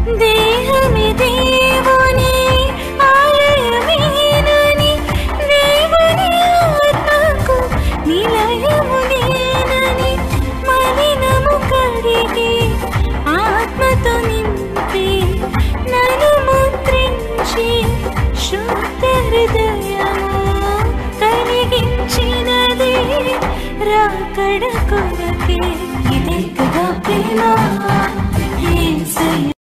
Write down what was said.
దేహమి దేవుని ఆలయమేనని, దేవుని ఆత్మకు నిలయము నేనని, మలినము కడిగి ఆత్మతో నింపి నన్ను ముద్రించి శుద్ధ హృదయము కలిగించినది రాకడ కొరకే. ఇదే కదా ప్రేమ.